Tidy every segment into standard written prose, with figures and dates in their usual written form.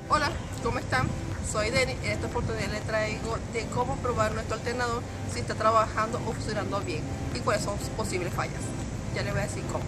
Hola, ¿cómo están? Soy Denny. En esta oportunidad les traigo de cómo probar nuestro alternador si está trabajando o funcionando bien y cuáles son sus posibles fallas. Ya les voy a decir cómo.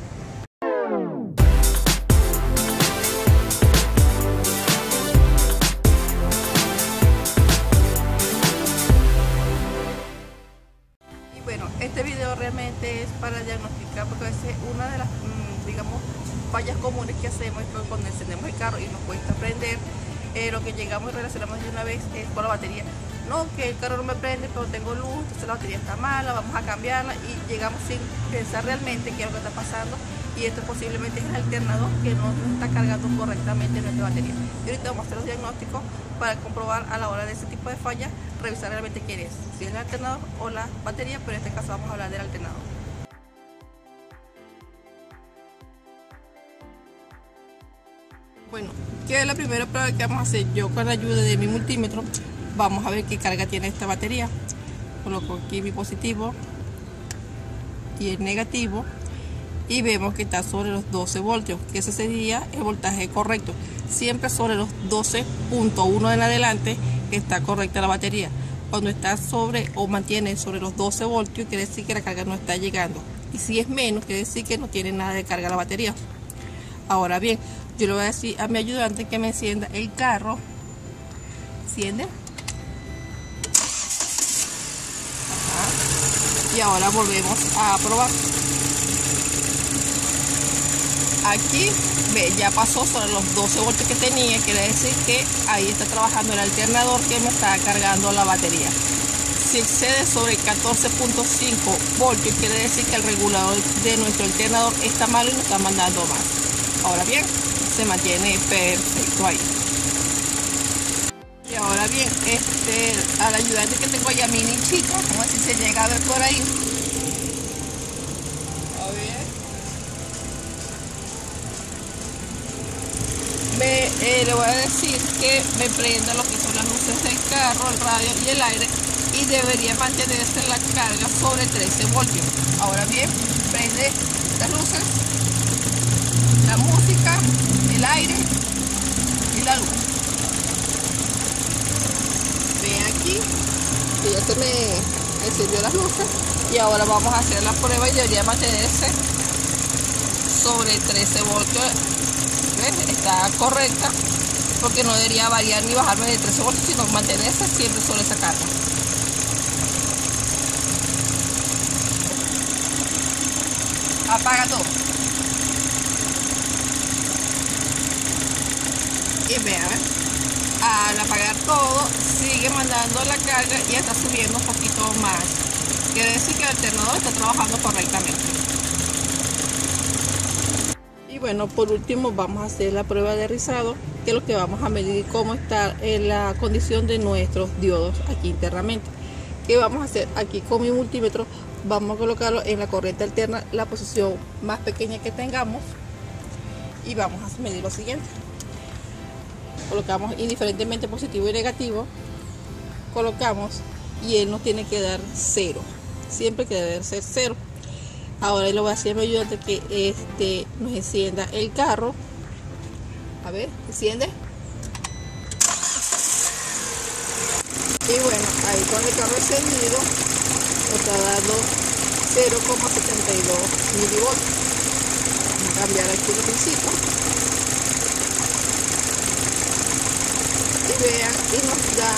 Y bueno, este video realmente es para diagnosticar, porque a veces una de las, digamos, fallas comunes que hacemos es que cuando encendemos el carro y nos cuesta prender, lo que llegamos y relacionamos de una vez es por la batería. No, que el carro no me prende, pero tengo luz, entonces la batería está mala, vamos a cambiarla, y llegamos sin pensar realmente qué es lo que está pasando, y esto posiblemente es el alternador que no está cargando correctamente nuestra batería. Y ahorita vamos a hacer los diagnósticos para comprobar a la hora de ese tipo de fallas, revisar realmente quién es, si es el alternador o la batería, pero en este caso vamos a hablar del alternador. Bueno, ¿qué es la primera prueba que vamos a hacer? Yo con la ayuda de mi multímetro vamos a ver qué carga tiene esta batería. Coloco aquí mi positivo y el negativo y vemos que está sobre los 12 voltios, que ese sería el voltaje correcto. Siempre sobre los 12.1 en adelante está correcta la batería. Cuando está sobre o mantiene sobre los 12 voltios, quiere decir que la carga no está llegando. Y si es menos, quiere decir que no tiene nada de carga la batería. Ahora bien, yo le voy a decir a mi ayudante que me encienda el carro. Enciende. Ajá. Y ahora volvemos a probar. Aquí, ve, ya pasó sobre los 12 voltios que tenía, quiere decir que ahí está trabajando el alternador que me está cargando la batería. Si excede sobre 14.5 voltios, quiere decir que el regulador de nuestro alternador está malo y nos está mandando más. Ahora bien, se mantiene perfecto ahí. Y ahora bien, al ayudante que tengo allá, mi nichito, vamos a ver si se llega a ver por ahí. A ver. Le voy a decir que me prenda lo que son las luces del carro, el radio y el aire, y debería mantenerse la carga sobre 13 voltios. Ahora bien, prende las luces, la música, el aire y la luz. Ven aquí que ya se me encendió las luces, y ahora vamos a hacer la prueba y debería mantenerse sobre 13 voltios. ¿Ves? Está correcta, porque no debería variar ni bajarme de 13 voltios, sino mantenerse siempre sobre esa carga. Apaga todo. Y vean, al apagar todo sigue mandando la carga y está subiendo un poquito más. Quiere decir que el alternador está trabajando correctamente. Y bueno, por último vamos a hacer la prueba de rizado, que es lo que vamos a medir cómo está la condición de nuestros diodos aquí internamente. ¿Qué vamos a hacer? Aquí con mi multímetro vamos a colocarlo en la corriente alterna, la posición más pequeña que tengamos, y vamos a medir lo siguiente. Colocamos indiferentemente positivo y negativo, colocamos, y él nos tiene que dar 0, siempre que debe ser 0. Ahora le voy a decir a mi ayudante que nos encienda el carro. A ver, enciende. Y bueno, ahí con el carro encendido nos está dando 0,72 milivoltios. Vamos a cambiar aquí el principio. Y vean, y nos da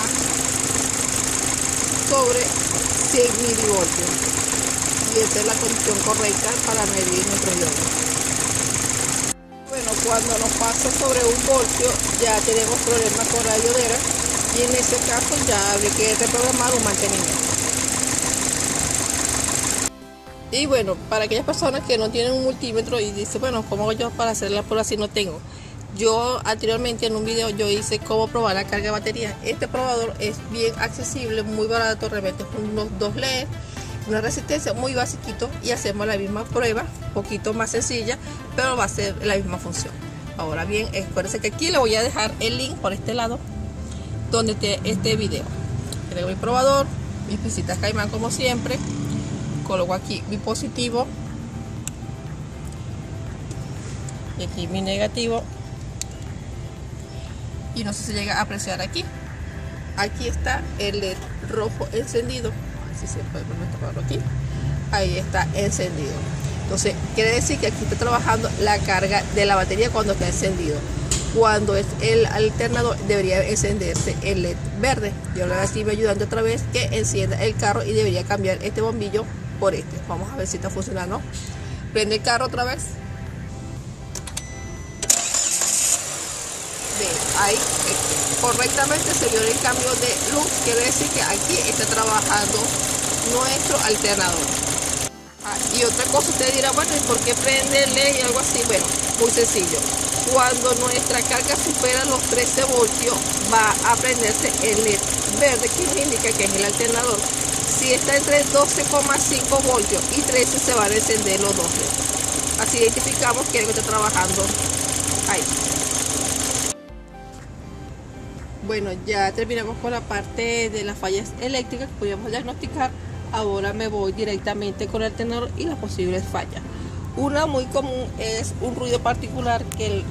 sobre 100 milivoltios. Y esta es la condición correcta para medir nuestros diodos. Bueno, cuando nos pasa sobre 1 voltio ya tenemos problemas con la diodera, y en ese caso ya habría que reprogramar un mantenimiento. Y bueno, para aquellas personas que no tienen un multímetro y dicen, bueno, ¿cómo hago yo para hacer la prueba si no tengo? Yo anteriormente en un video yo hice cómo probar la carga de batería. Este probador es bien accesible, muy barato, realmente con unos 2 LEDs, una resistencia muy basiquito, y hacemos la misma prueba, un poquito más sencilla, pero va a ser la misma función. Ahora bien, acuérdense que aquí le voy a dejar el link por este lado donde esté este video. Tengo mi probador, mis pisitas Caimán como siempre, coloco aquí mi positivo y aquí mi negativo, y no sé si llega a apreciar aquí. Aquí está el LED rojo encendido, así se puede ponerlo aquí. Ahí está encendido. Entonces quiere decir que aquí está trabajando la carga de la batería cuando está encendido. Cuando es el alternador debería encenderse el LED verde. Yo ahora aquí me ayudando otra vez que encienda el carro y debería cambiar este bombillo por este. Vamos a ver si está funcionando. Prende el carro otra vez. Ahí correctamente se vio el cambio de luz, quiere decir que aquí está trabajando nuestro alternador. Y otra cosa, usted dirá, bueno, ¿y por qué prende el LED y algo así? Bueno, muy sencillo. Cuando nuestra carga supera los 13 voltios, va a prenderse el LED verde, que nos indica que es el alternador. Si está entre 12,5 voltios y 13, se van a encender los dos LEDs. Así identificamos que algo está trabajando ahí. Bueno, ya terminamos con la parte de las fallas eléctricas que podíamos diagnosticar. Ahora me voy directamente con el alternador y las posibles fallas. Una muy común es un ruido particular que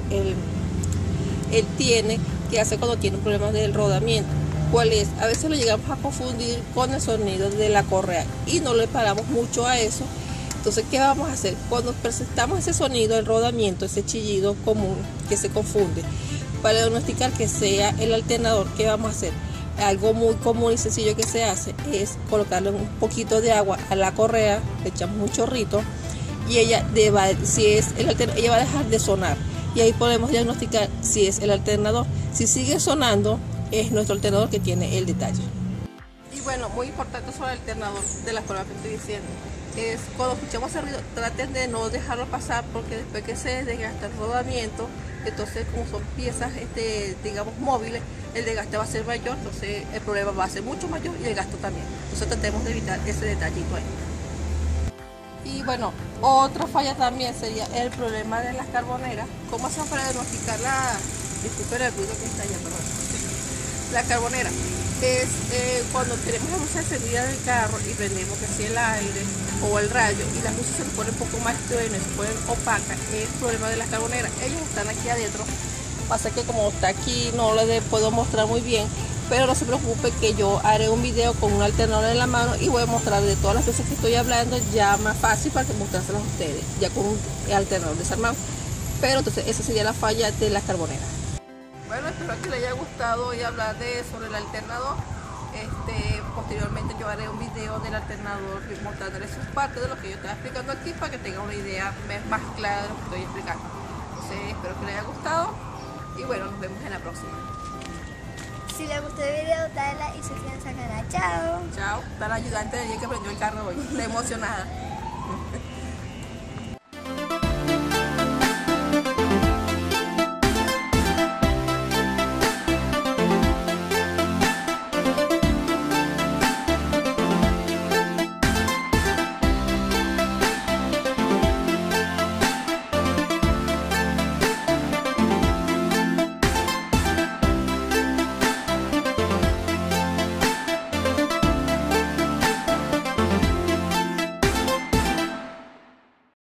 él tiene, que hace cuando tiene problemas del rodamiento. ¿Cuál es? A veces lo llegamos a confundir con el sonido de la correa y no le paramos mucho a eso. Entonces, ¿qué vamos a hacer? Cuando presentamos ese sonido, el rodamiento, ese chillido común que se confunde, para diagnosticar que sea el alternador, ¿qué vamos a hacer? Algo muy común y sencillo que se hace es colocarle un poquito de agua a la correa, le echamos un chorrito y ella va a dejar de sonar y ahí podemos diagnosticar si es el alternador. Si sigue sonando, es nuestro alternador que tiene el detalle. Y bueno, muy importante sobre el alternador de la forma que estoy diciendo. Es cuando escuchamos el ruido, traten de no dejarlo pasar porque después que se desgasta el rodamiento, entonces como son piezas digamos móviles, el desgaste va a ser mayor, entonces el problema va a ser mucho mayor y el gasto también. Entonces tratemos de evitar ese detallito ahí. Y bueno, otra falla también sería el problema de las carboneras. ¿Cómo hacemos para diagnosticar disculpen el ruido que está allá, perdón? La carbonera es cuando tenemos la luz encendida del carro y prendemos que si el aire o el rayo y las luces se nos ponen un poco más tenues, se ponen opacas, es el problema de las carboneras. Ellos están aquí adentro, pasa que como está aquí no les puedo mostrar muy bien, pero no se preocupe que yo haré un video con un alternador en la mano y voy a mostrar de todas las cosas que estoy hablando ya más fácil para que mostrárselas a ustedes, ya con un alternador desarmado. Pero entonces esa sería la falla de las carboneras. Bueno, espero que les haya gustado hoy hablar sobre el alternador. Posteriormente yo haré un video del alternador mostrándoles sus partes de lo que yo estaba explicando aquí para que tengan una idea más clara de lo que estoy explicando. Entonces espero que les haya gustado y bueno, nos vemos en la próxima. Si les gustó el video, dale like y suscríbanse al canal. Chao. Chao. Está la ayudante de ella que prendió el carro hoy. Está emocionada.